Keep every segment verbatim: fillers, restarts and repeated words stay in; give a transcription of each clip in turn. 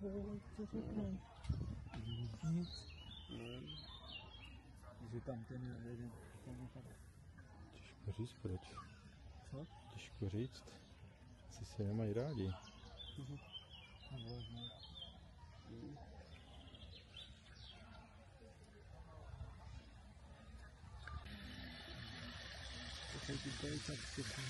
Co řekne? Nic. Že tam ten jeden... Těžko říct proč. Co? Těžko říct. Asi se nemají rádi. To jsou ty dvojčat všechny.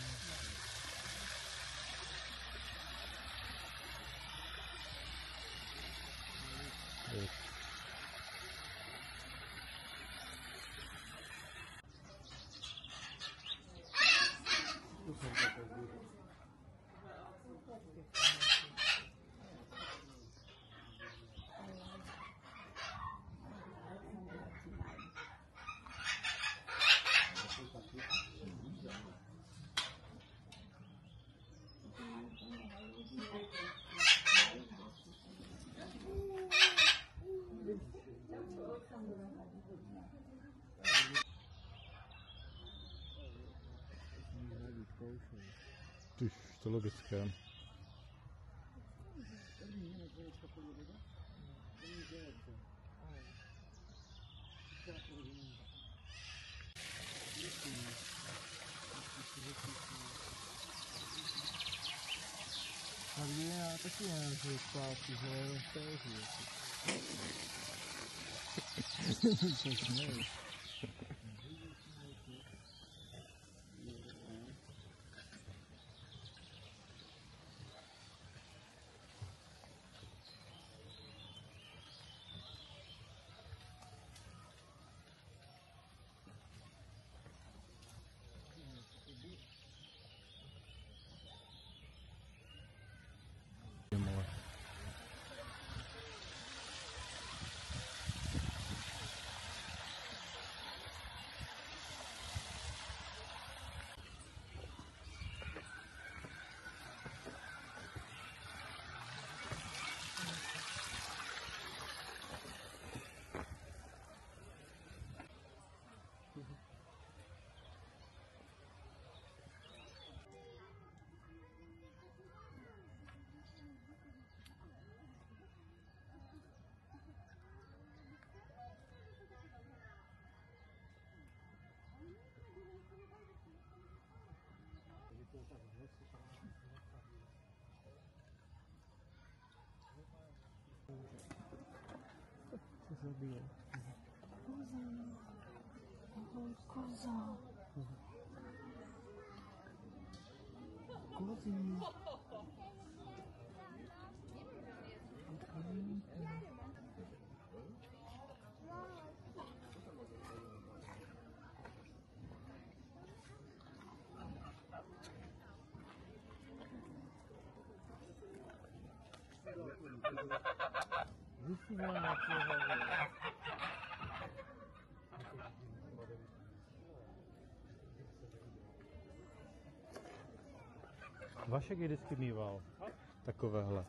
Tyž, to logické. Takže já taky nevím, že zpátky, že je v téži. Co směješ? Co se bije? Koza. Ahoj, koza. Kozí. Vysílám Vašek je vždycky mýval takovéhle.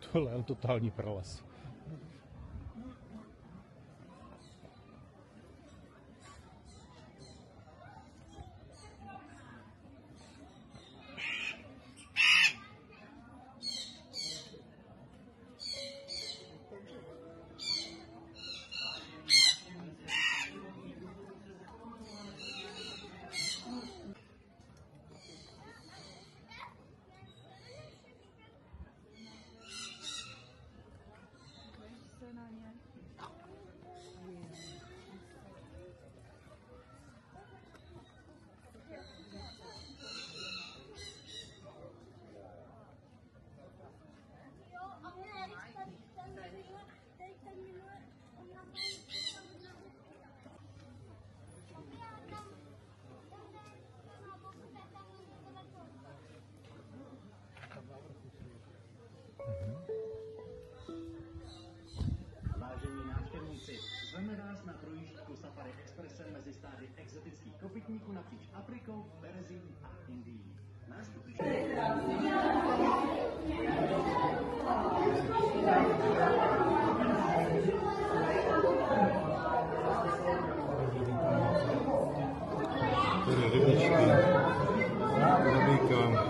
Tohle je totální prales. Vážení návštěvníci, zveme vás na projížďku Safari Expressem mezi stády exotických kopytníků napříč Afrikou, Perzií a Indií. Nástupí... Tady rybičky, rybíka.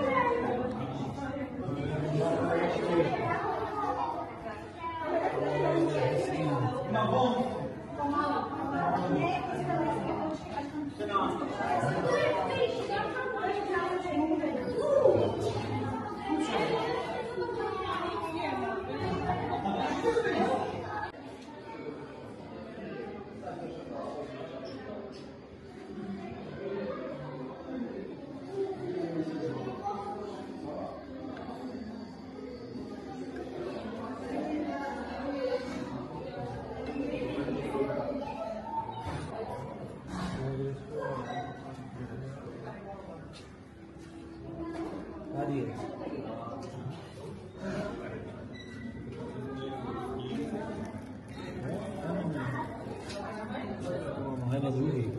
Tady je. Máme na druhý.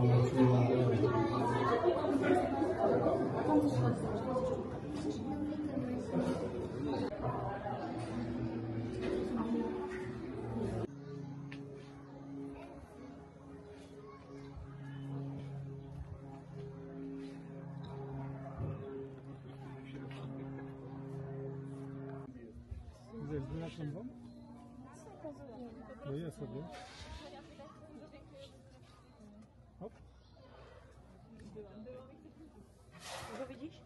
Zjezdí na tom? No je sobie. Hop. Ho vidíš?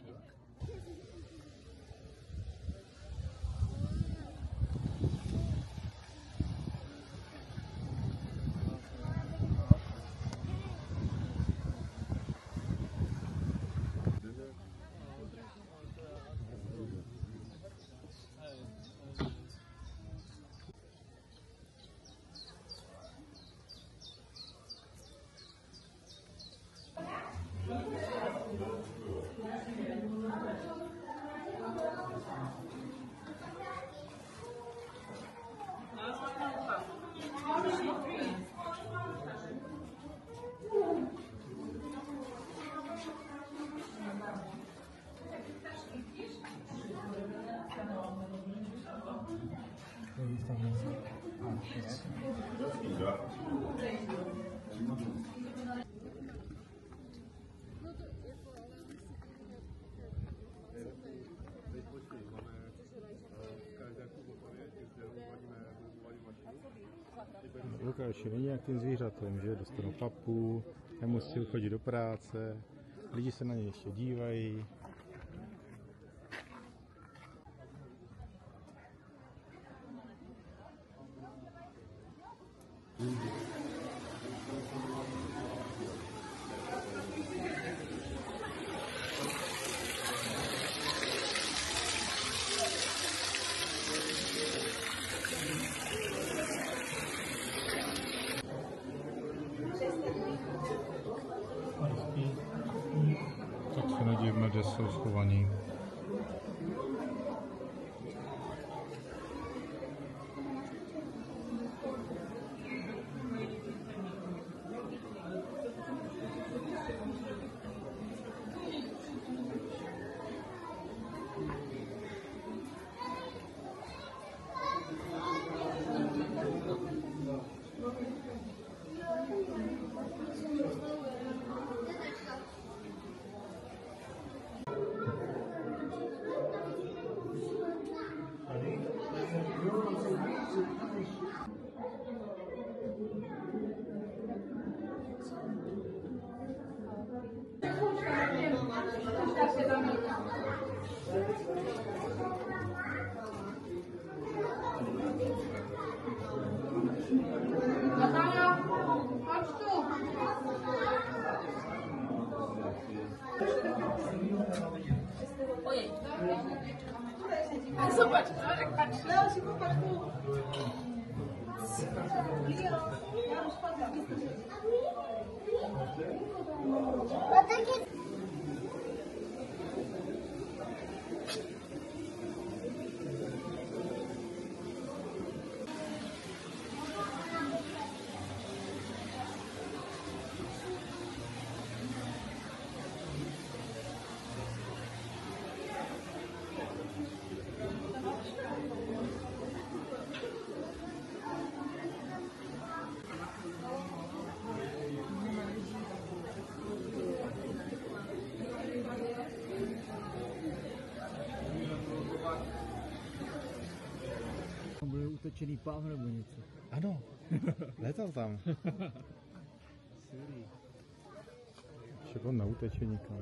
Lukáš není jak tím zvířatem, že dostanou papu, nemusí chodit do práce, lidi se na něj ještě dívají. Tak se nedivme, kde jsou schovaní. super, tak patrz. Já si popatrku. Byl utečený páv nebo něco. Ano, letal tam. Šel on na utečení kam.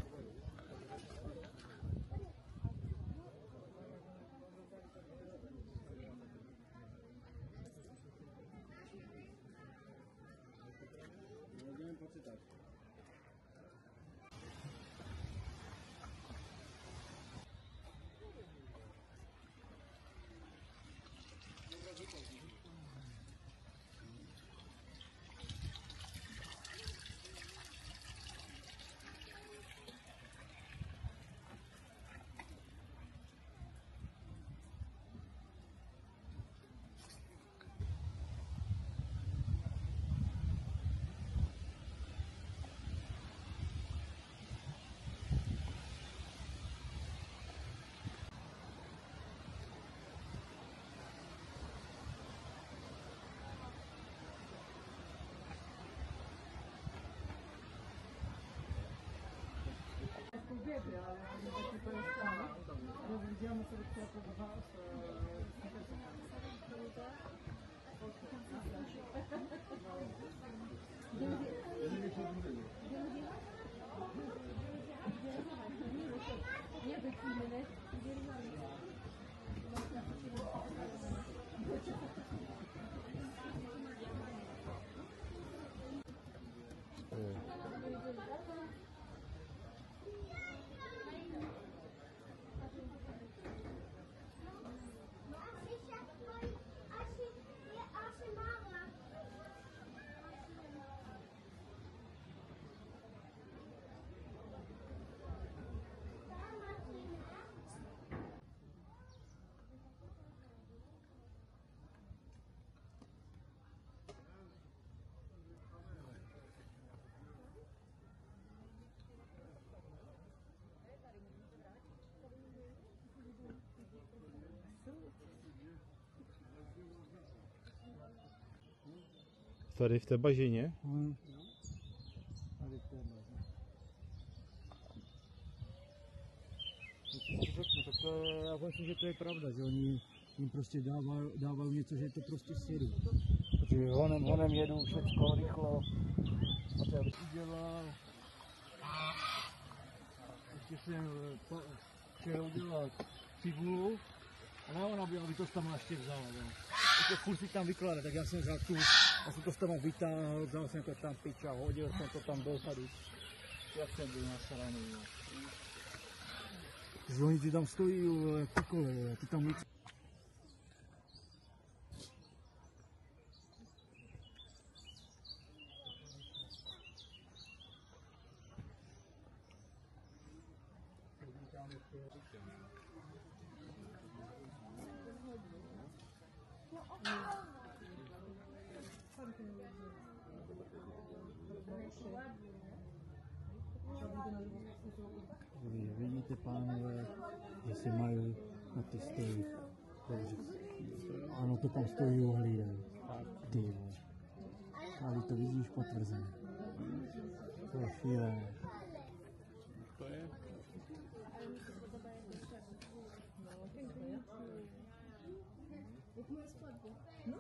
Tady v té bažině? Hmm. Tady v té bažině. Tak to, já myslím, že to je pravda, že oni jim prostě dávají, dávají něco, že to prostě sjedou. Protože honem, honem jedou všecko rychlo. A to já bych udělal. Ještě jsem chtěl udělat cibulu. A ne ona by, aby to tam ještě vzala. To furt si tam vykládá, tak já jsem vzal tu, já jsem to tam vytáhl, vzal jsem to tam pič a hodil jsem to tam do tady. Jak jsem byl na straně. Že oni ti tam stojí jak kukole, ty tam víc. Vidíte, pánové, že si mají na ty stojí. Dobře. Ano, to tam stojí uhlídem. Ty vole. Ale to vidíš potvrzené. To je šílené. To je? No?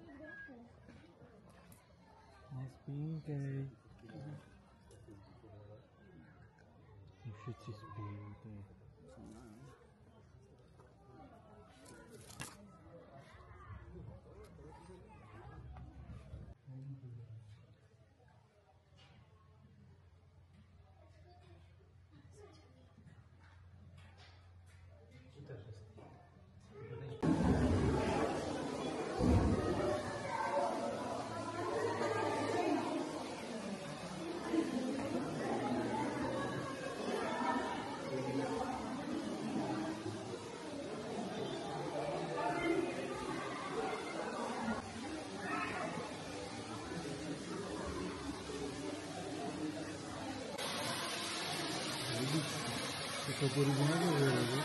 Spinkej. Všichni spí, to je. To budu nevědět,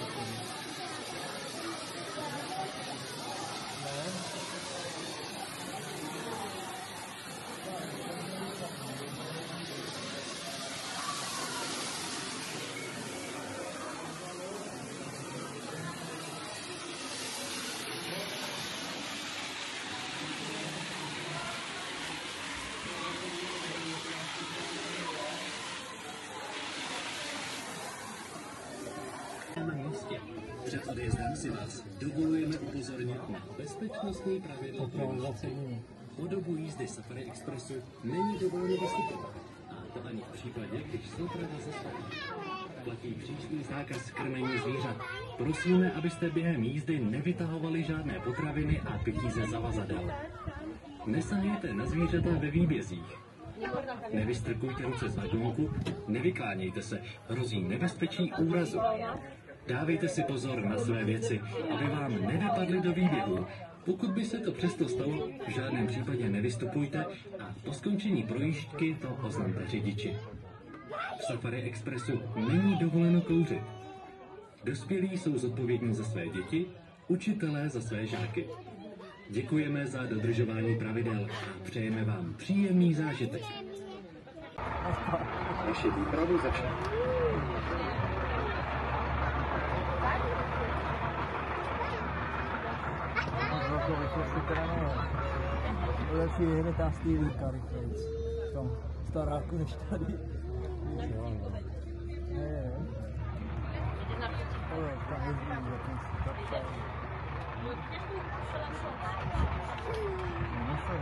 Na místě. Před odjezdem si vás dovolujeme upozornit na bezpečnostní pravidla. Po dobu jízdy Safari Expressu není dovoleno vystupovat. A to ani v případě, když souprava zastaví. Platí přísný zákaz krmení zvířat. Prosíme, abyste během jízdy nevytahovali žádné potraviny a pití ze zavazadel. Nesahejte na zvířata ve výbězích. Nevystrkujte ruce z vagónku, nevyklánějte se, hrozí nebezpečí úrazu. Dávejte si pozor na své věci, aby vám nevypadly do výběhu. Pokud by se to přesto stalo, v žádném případě nevystupujte a po skončení projížďky to oznamte řidiči. V Safari Expressu není dovoleno kouřit. Dospělí jsou zodpovědní za své děti, učitelé za své žáky. Děkujeme za dodržování pravidel a přejeme vám příjemný zážitek. Naše výpravu začne. Lepší jede ta stýlíka rychlejc. V tom staráku než tady. Ne, ne. Ale tam jezdí, jak ten si tak psal. No se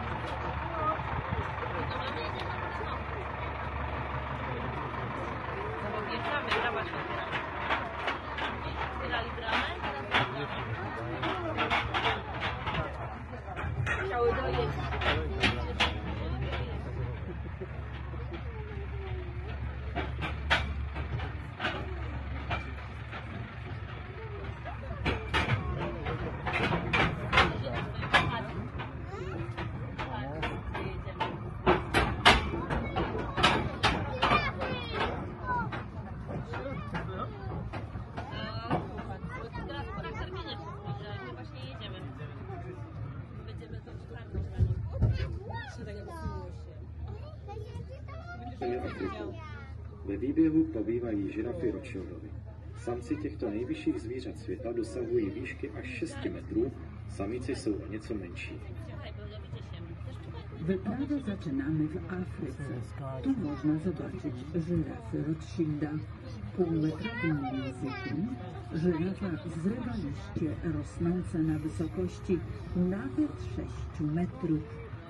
Ve výběhu pobývají žirafy Rothschildovi. Samci těchto nejvyšších zvířat světa dosahují výšky až šest metrů, samice jsou o něco menší. Wyprawę zaczynamy w Afryce. Tu można zobaczyć żyrafy Rothschilda. Półmetrowym językiem żyrafa zrywa liście rosnące na wysokości nawet sześć metrów.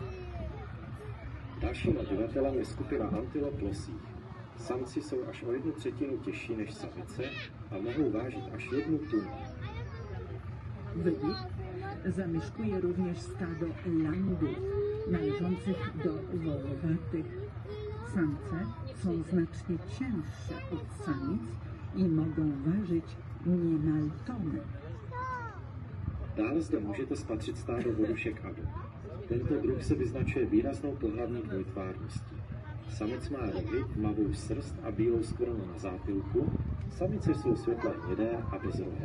Dalším obyvatelem je skupina antilop losích. Samci jsou až o jednu třetinu těžší než samice a mohou vážit až jednu tunu. Wybieg zamieszkuje również stado langów, należących do wołowatych. Samce są znacznie cięższe od samic i mogą ważyć niemal tonę. Dále zde můžete spatřit stádo vodušek Ado. Tento druh se vyznačuje výraznou pohlavní dvojtvárností. Samec má rohy, tmavou srst a bílou skvrnu na zápilku, samice jsou světle hnědé a bezrohé.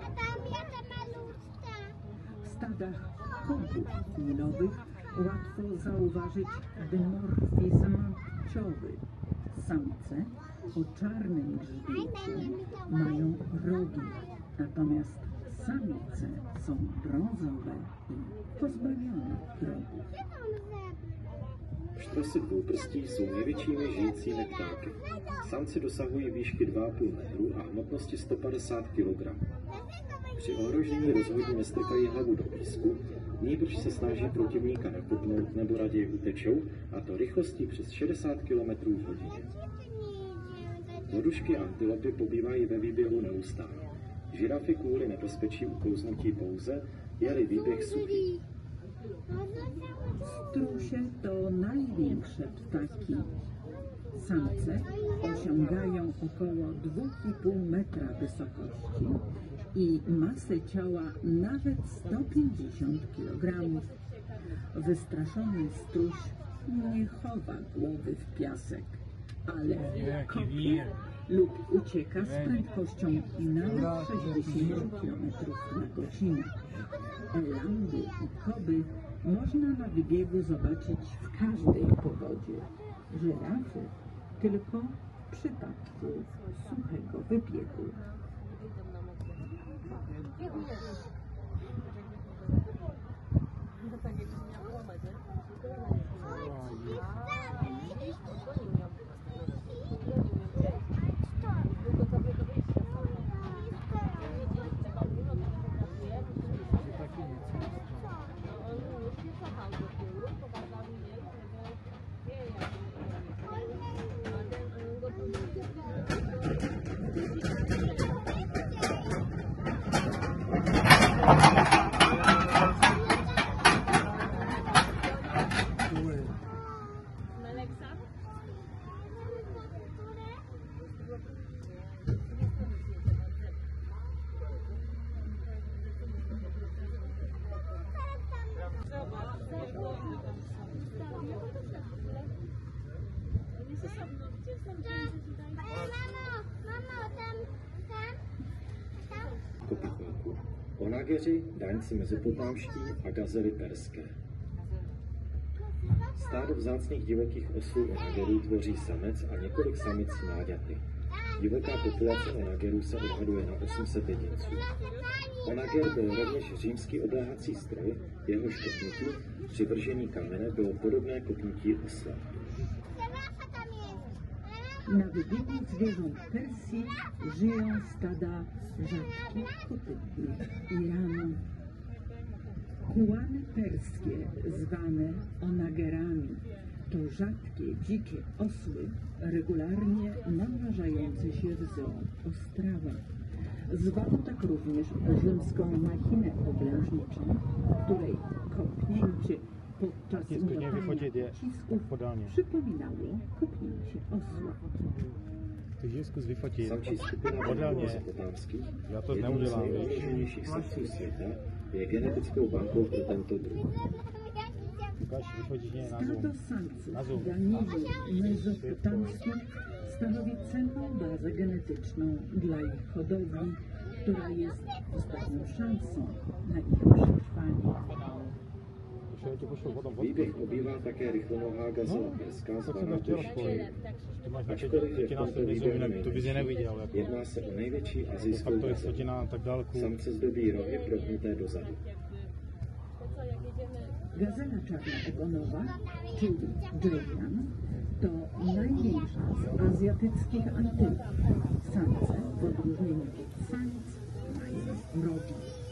W stadach kobów nilowych łatwo zauważyć dymorfizm płciowy. Samce o czarnym grzbiecie mają rogi, natomiast samice są brązowe i pozbawione rogów. Štrosy dvouprstí jsou největšími žijícími ptáky. Samci dosahují výšky dva a půl metru a hmotnosti sto padesát kilogramů. Při ohrožení rozhodně nestrkají hlavu do písku, nýbrž se snaží protivníka nakopnout nebo raději utečou, a to rychlostí přes šedesát kilometrů v hodině. Vodušky a antilopy pobývají ve výběhu neustále. Žirafy kvůli nebezpečí uklouznutí pouze, je-li výběh suchý. Strusie to największe ptaki. Samce osiągają około dwa i pół metra wysokości i masę ciała nawet sto pięćdziesiąt kilogramów. Wystraszony struś nie chowa głowy w piasek, ale kopie lub ucieka z prędkością nawet sześćdziesiąt kilometrów na godzinę. Elandy i koby można na wybiegu zobaczyć w każdej pogodzie. Żyrafy tylko w przypadku suchego wybiegu. Kopytníků. Onageři, daňci mezopotámští a gazely perské. Stádo vzácných divokých oslů onagerů tvoří samec a několik samic s mláďaty. Divoká populace onagerů se odhaduje na osm set jedinců. Onager byl rovněž římský obléhací stroj, jehož kopnutí při vržení kamene bylo podobné kopnutí osla. Na wybiegu zwierząt Persji żyją stada rzadkich kopytnych Iranu. Kułany perskie, zwane onagerami, to rzadkie, dzikie osły, regularnie namnażające się w zoo Ostrawa. Zwano tak również rzymską machinę oblężniczą, której kopnięcie podczas udawania pocisków przypominało kopnięcie osła. Takže zkus vyfotit. Samčí skupina Podélně. mezopotámských, Já to jednou z neudělám, víš. nejohroženějších savců světa, je genetickou bankou pro tento druh. Ukáž, vyfotíš mě na Stado zoom. samców Na zoom. ganiwów mezopotamskich stanowi cenną bazę genetyczną dla ich hodowli, która jest ostatnią szansą na ich przetrwanie. Pošel ti pošlu potom vodku. Výběh obývá také rychlonohá gazela perská To jsem zvaná nechtěl Toščí. spojit. Ty máš na Ačkoliv je ti v na tomto sebe zoom, výběhu jinak to bys je neviděl. Jako. jedná se o největší To asijskou fakt to je gazelu. fotina na tak dálku. Samce zdobí rohy prohnuté dozadu. Gazela czarnoogonowa, czyli Jayan, to największa z azjatyckich antylop. Samce, w odróżnieniu od samic, mają rogi.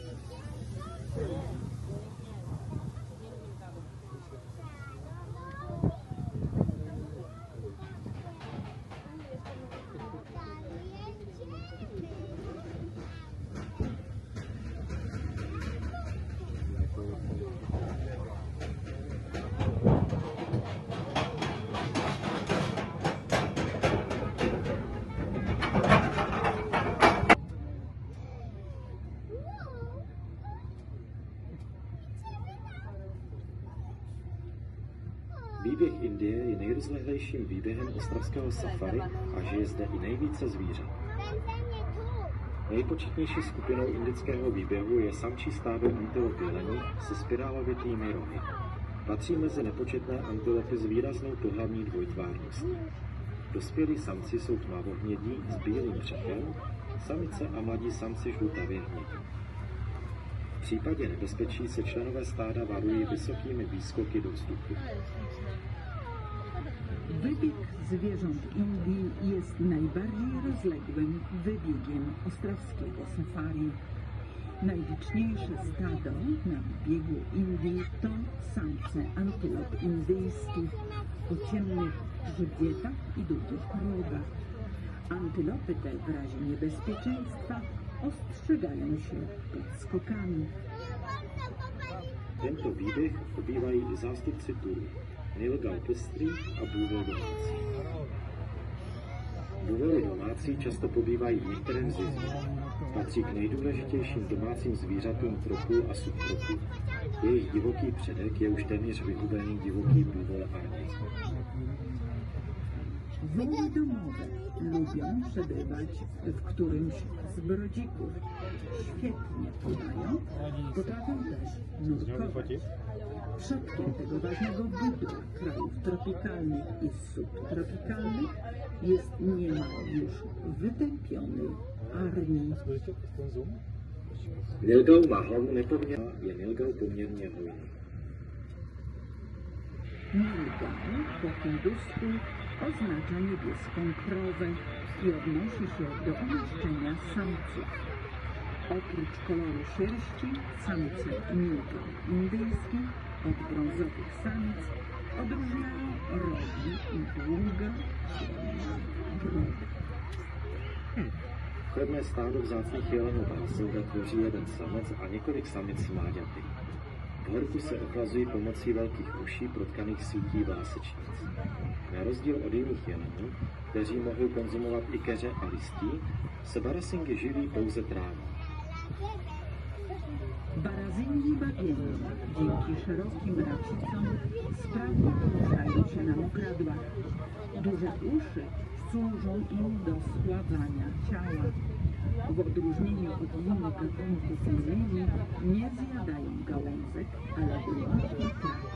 Výběh Indie je nejrozlehlejším výběhem ostravského safari a žije zde i nejvíce zvířat. Nejpočetnější skupinou indického výběhu je samčí stádo antilop jelení se spirálovitými rohy. Patří mezi nepočetné antilopy s výraznou pohlavní dvojtvárností. Dospělí samci jsou tmavohnědí s bílým břechem, samice a mladí samci žlutavě hnědí. V případě nebezpečí se členové stáda varují vysokými výskoky do vzduchu. Bieg zwierząt Indii jest najbardziej rozległym wybiegiem ostrawskiego safari. Najliczniejsze stado na biegu Indii to samce antylop indyjskich o ciemnych grzbietach i długich rogach. Antylopy te w razie niebezpieczeństwa ostrzegają się przed skokami. Tento výběh obývají i zástupci turu, Nilgal pestrý a bůvol domácí. Bůvoly domácí často pobývají v některém z jezů. Patří k nejdůležitějším domácím zvířatům tropů a subtropů. Jejich divoký předek je už téměř vyhubený divoký bůvol arny. Woły domowe lubią przebywać w którymś z brodzików. Świetnie pływają, potrafią też nurkować. Przodkiem tego ważnego bytu krajów tropikalnych i subtropikalnych jest niemal już wytępiony arni. Nilgal má hlavu nepoměrně, je nilgal poměrně hojný. Nilgal po hindusku oznacza niebieską krowę i odnosi się do umieszczenia samców. Oprócz koloru sierści, samce nilgal indyjskich od brązowych samic odróżniają rogi i długa, ciemna broda. Chodné stádo vzácných jelenů Barsilda tvoří jeden samec a několik samic mláďaty. V horku se ochlazují pomocí velkých uší protkaných sítí vlásečnic. Na rozdíl od jiných jelenů, kteří mohou konzumovat i keře a listí, se barasingy živí pouze trávou. Barazingi bagienne dzięki szerokim racicom sprawnie poruszają się na mokradłach. Duże uszy służą im do schładzania ciała. W odróżnieniu od innych gatunków innymi nie zjadają gałązek, ale wyłącznie trawy.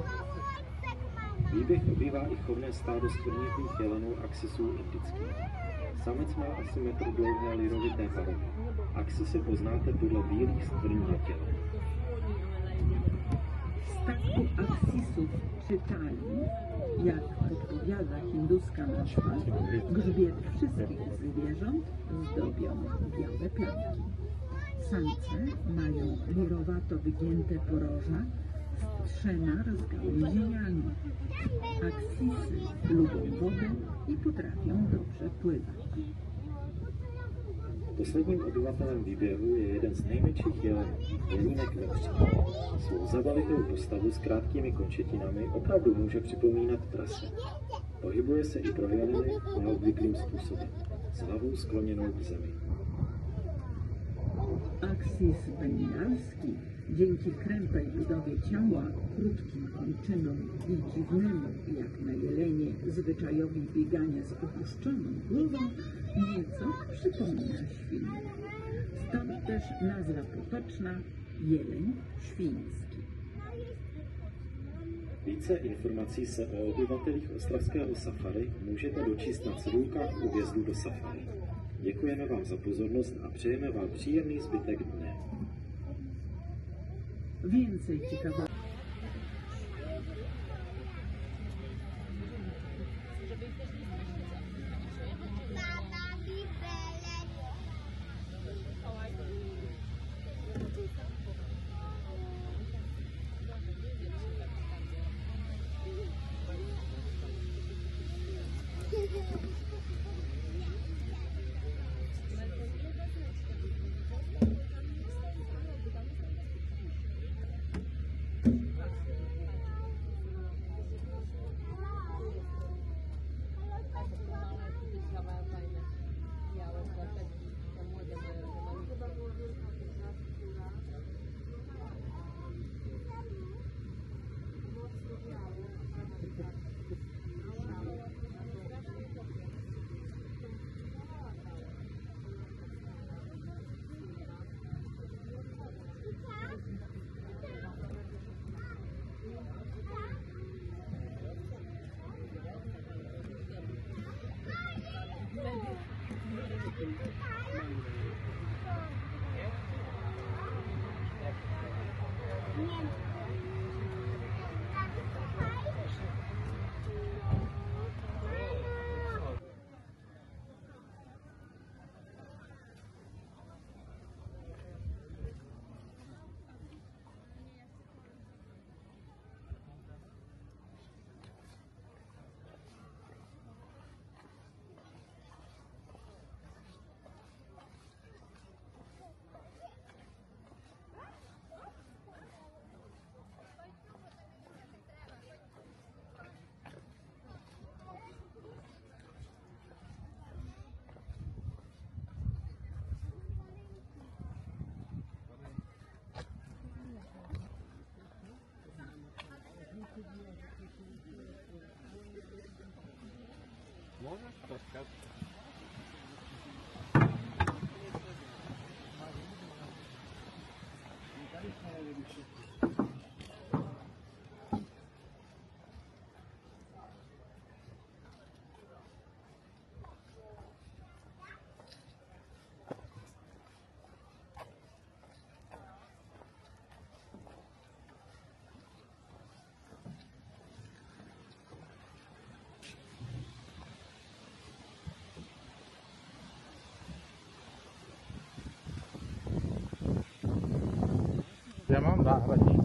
Výběh obývá i chovné stádo skvrnitých jelenů axisů indických. Samec má asi metr dlouhé lirovité barvy. Axisy poznáte podle bílých skvrn na těle. Statku aksisów czytali, jak podpowiada hinduska nazwa, grzbiet wszystkich zwierząt zdobią białe plamki. Samce mają lirowato wygięte poroża z trzema rozgałęzieniami. Aksisy lubią wodę i potrafią dobrze pływać. Posledním obyvatelem výběhu je jeden z nejmenších jelenů, jelínek vepř. Svou zabavitelnou postavu s krátkými končetinami opravdu může připomínat prase. Pohybuje se i pro jeleny neobvyklým způsobem, s hlavou skloněnou k zemi. Aksis bengalski dzięki krępej budowie ciała, krótkim kończynom i dziwnemu, jak na jelenie, zwyczajowi biegania z opuszczoną głową, nieco przypomina świn. Stąd też nazwa potoczna jeleń świński. Více informací se o obyvatelích ostravského safari můžete dočíst na cedulkách u vjezdu do safari. Děkujeme vám za pozornost a přejeme vám příjemný zbytek dne. Więcej ciekawych. Já mám zahradník.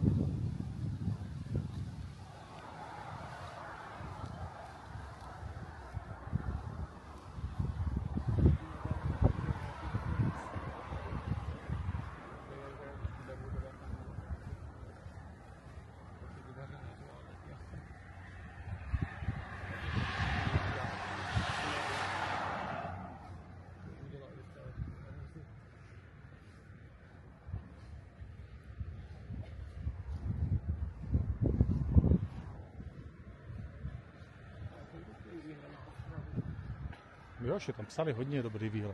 Jo, že tam psali hodně dobrý výhled.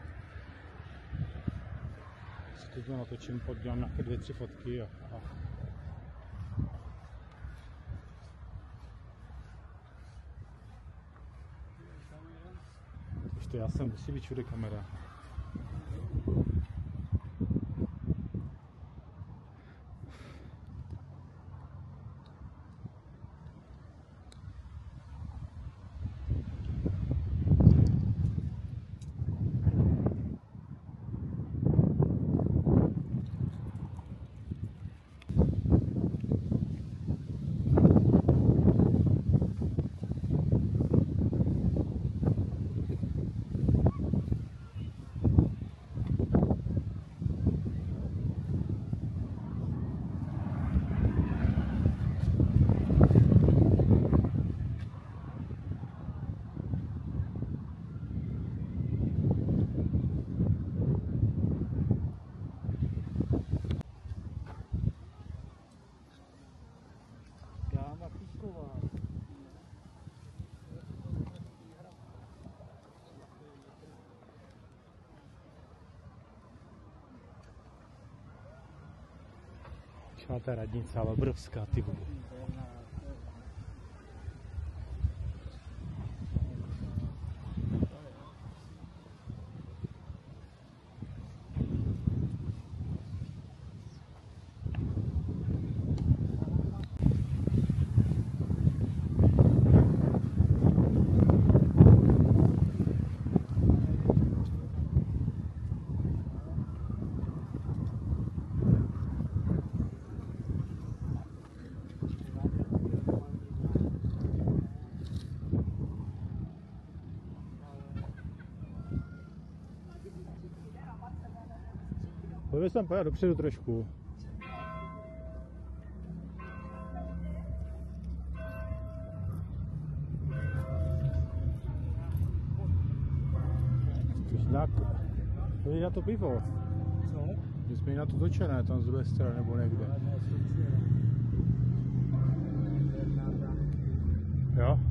Si teď natočím, podívám nějaké dvě, tři fotky a, a... Ještě já jsem, musí být všude kamera. Ta radnice, ale obrovská, ty vole. Pojďme tam pojít dopředu trošku. Nějak... Pojď na to pivo. Co? My jsme na to točené, tam z druhé strany nebo někde. Jo?